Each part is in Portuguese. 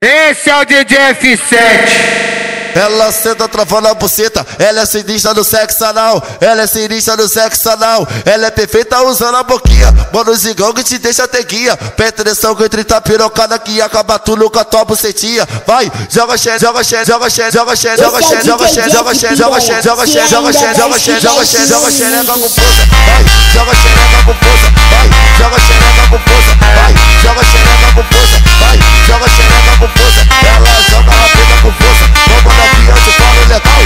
Esse é o DJ F7. Ela senta travando a buceta, ela é sinistra no sexo anal, ela é sinistra no sexo anal, ela é perfeita usando a boquinha, mano zigão que te deixa ter guia, penetração com 30 pirocada que acaba tudo com a tua bucetinha, vai, joga xé, joga xé, joga xé, joga xé, joga xé, joga xé, joga xé, joga xé, joga xé, joga xé, joga xé, joga xé, joga xereca com força, vai, joga xereca com força, vai, joga xereca com força, vai, joga xereca com força, vai, joga xereca com força, ela joga rapida com força, vamos na eu te falo legal.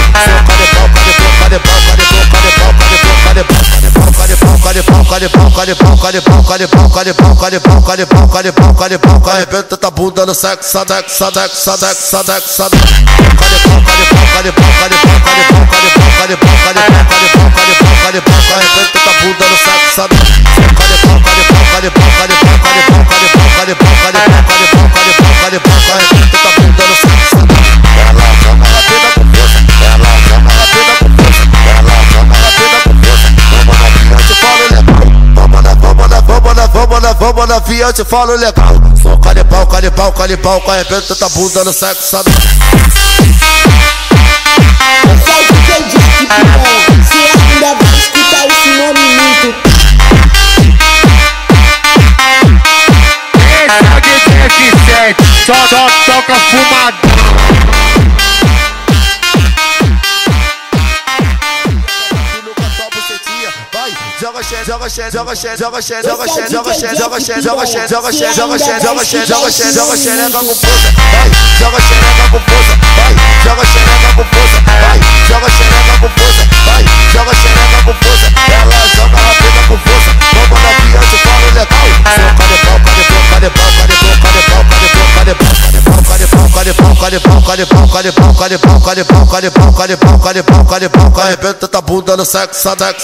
Arrebenta tua bunda no sexo, vamos na via, eu te falo legal. Só canibal, canibal, canibal, arrebenta tua bunda no sexo. Esse é o DJ Jack Piranha, cê ainda vai escutar esse nome muito. Esse é o DJ F7, só toca fumadão. Joga xé, joga xé, joga xé, joga xé, joga xé, joga xé, joga xé, joga xé, joga xé, joga xé, joga xé, joga xé, joga xereca com força, vai, joga xereca com força, vai, joga xereca com força, vai, joga xereca com força, vai, joga xereca com força, ela joga rapida com força, vamos na via, eu te falo legal. Arrebenta tua bunda no sexo,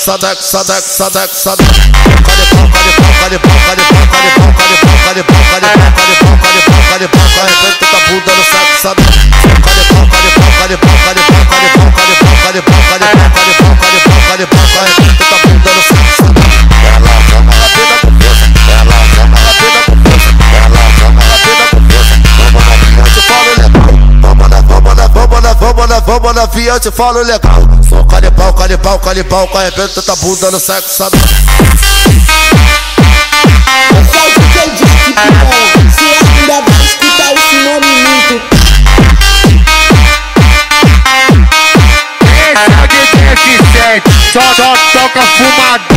vamos na via, eu te falo legal. Sou canibal, canibal, canibal, arrebenta tua bunda no sexo. Esse é o DJ Jack Piranha, cê ainda vai escutar esse nome muito. Esse é o DJ F7, só toca fumadão.